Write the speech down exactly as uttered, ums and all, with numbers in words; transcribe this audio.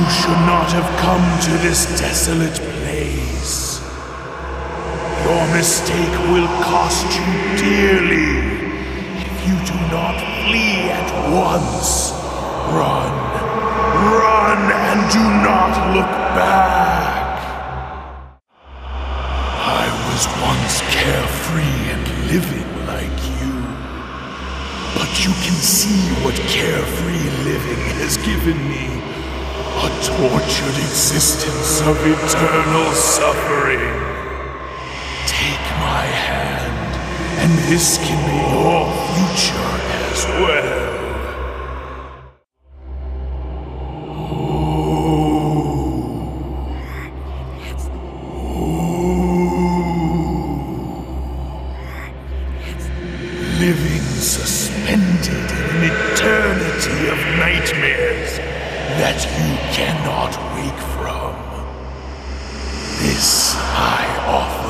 You should not have come to this desolate place. Your mistake will cost you dearly if you do not flee at once. Run, run, and do not look back. I was once carefree and living like you. But you can see what carefree living has given me. A tortured existence of eternal suffering. Take my hand, and this can be your future as well. Living suspended in an eternity of nightmares that you cannot wake from. This I offer.